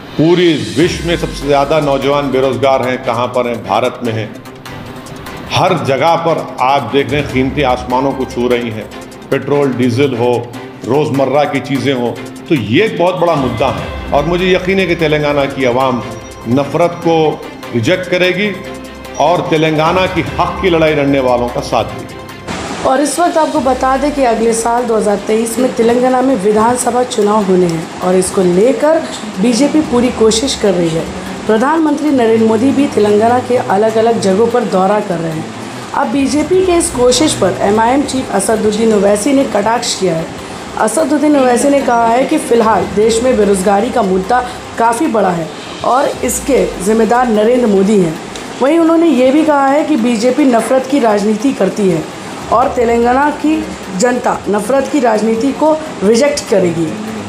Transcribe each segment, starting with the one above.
पूरी विश्व में सबसे ज़्यादा नौजवान बेरोज़गार हैं, कहाँ पर हैं? भारत में हैं। हर जगह पर आप देख रहे हैं कीमतें आसमानों को छू रही हैं। पेट्रोल डीजल हो, रोज़मर्रा की चीज़ें हो, तो ये एक बहुत बड़ा मुद्दा है और मुझे यकीन है कि तेलंगाना की आवाम नफ़रत को रिजेक्ट करेगी और तेलंगाना की हक़ की लड़ाई लड़ने वालों का साथ देगी। और इस वक्त आपको बता दें कि अगले साल 2023 में तेलंगाना में विधानसभा चुनाव होने हैं और इसको लेकर बीजेपी पूरी कोशिश कर रही है। प्रधानमंत्री नरेंद्र मोदी भी तेलंगाना के अलग अलग जगहों पर दौरा कर रहे हैं। अब बीजेपी के इस कोशिश पर एमआईएम चीफ असदुद्दीन ओवैसी ने कटाक्ष किया है। असदुद्दीन ओवैसी ने कहा है कि फ़िलहाल देश में बेरोज़गारी का मुद्दा काफ़ी बड़ा है और इसके ज़िम्मेदार नरेंद्र मोदी हैं। वहीं उन्होंने ये भी कहा है कि बीजेपी नफ़रत की राजनीति करती है और तेलंगाना की जनता नफ़रत की राजनीति को रिजेक्ट करेगी।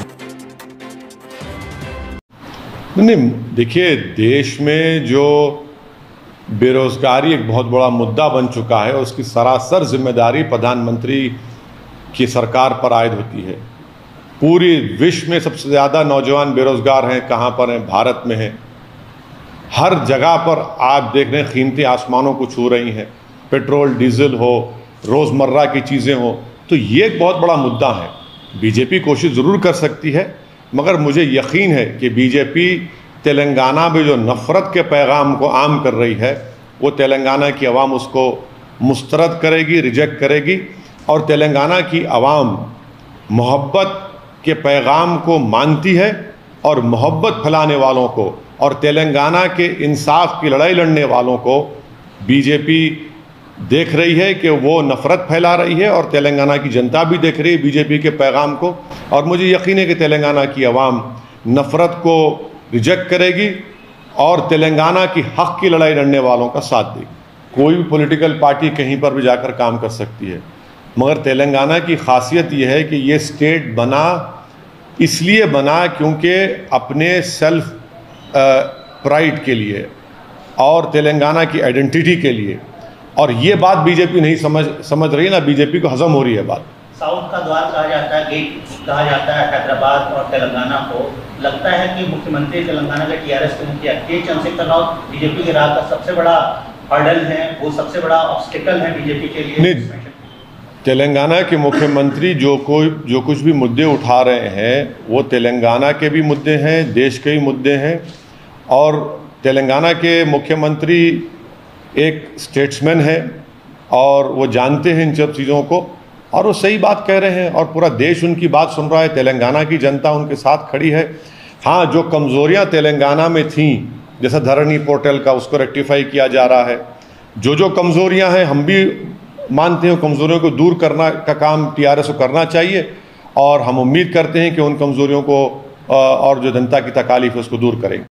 नहीं, देखिए, देश में जो बेरोज़गारी एक बहुत बड़ा मुद्दा बन चुका है, उसकी सरासर जिम्मेदारी प्रधानमंत्री की सरकार पर आयद होती है। पूरी विश्व में सबसे ज़्यादा नौजवान बेरोज़गार हैं, कहाँ पर हैं? भारत में हैं। हर जगह पर आप देख रहे हैं कीमतें आसमानों को छू रही हैं। पेट्रोल डीजल हो, रोज़मर्रा की चीज़ें हो, तो ये एक बहुत बड़ा मुद्दा है। बीजेपी कोशिश ज़रूर कर सकती है, मगर मुझे यकीन है कि बीजेपी तेलंगाना में जो नफ़रत के पैगाम को आम कर रही है, वो तेलंगाना की आवाम उसको मुस्तरद करेगी, रिजेक्ट करेगी और तेलंगाना की आवाम मोहब्बत के पैगाम को मानती है और मोहब्बत फैलाने वालों को और तेलंगाना के इंसाफ की लड़ाई लड़ने वालों को बीजेपी देख रही है कि वो नफ़रत फैला रही है और तेलंगाना की जनता भी देख रही है बीजेपी के पैगाम को। और मुझे यकीन है कि तेलंगाना की आवाम नफ़रत को रिजेक्ट करेगी और तेलंगाना की हक़ की लड़ाई लड़ने वालों का साथ देगी। कोई भी पॉलिटिकल पार्टी कहीं पर भी जाकर काम कर सकती है, मगर तेलंगाना की खासियत यह है कि ये स्टेट बना इसलिए बना क्योंकि अपने सेल्फ प्राइड के लिए और तेलंगाना की आइडेंटिटी के लिए, और ये बात बीजेपी नहीं समझ रही है, ना बीजेपी को हजम हो रही है बात। साउथ का द्वार कहा जाता है, गेट कहा जाता है हैदराबाद और तेलंगाना को। लगता है कि मुख्यमंत्री तेलंगाना के टीआरएस के मुखिया के चंद्रशेखर राव बीजेपी के राह का सबसे बड़ा हर्डल है, वो सबसे बड़ा ऑब्स्टिकल है बीजेपी के लिए। नहीं, तेलंगाना के मुख्यमंत्री जो कुछ भी मुद्दे उठा रहे हैं वो तेलंगाना के भी मुद्दे हैं, देश के भी मुद्दे हैं। और तेलंगाना के मुख्यमंत्री एक स्टेट्समैन है और वो जानते हैं इन सब चीज़ों को और वो सही बात कह रहे हैं और पूरा देश उनकी बात सुन रहा है। तेलंगाना की जनता उनके साथ खड़ी है। हाँ, जो कमज़ोरियाँ तेलंगाना में थीं, जैसा धरनी पोर्टल का, उसको रेक्टिफाई किया जा रहा है। जो कमज़ोरियाँ हैं हम भी मानते हैं, कमज़ोरियों को दूर करना का काम टीआरएस को करना चाहिए और हम उम्मीद करते हैं कि उन कमज़ोरियों को और जो जनता की तकालीफ है उसको दूर करेंगे।